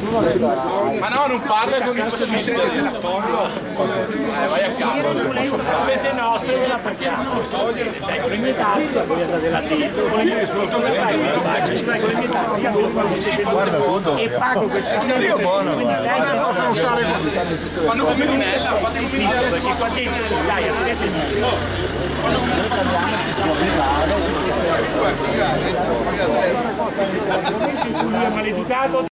Ma no, non parla con i fascisti della Congo. Vai a capo. Spese nostre non la paghiamo. Sai, con le mie tasse voi andate là dentro, con le mie tasse, con le mie tasse io avevo qualcosa e pago queste serie. Quindi stai che possono stare così. Fanno come Minella, fate come Minella. Perché qua dentro dai, adesso è maleducato.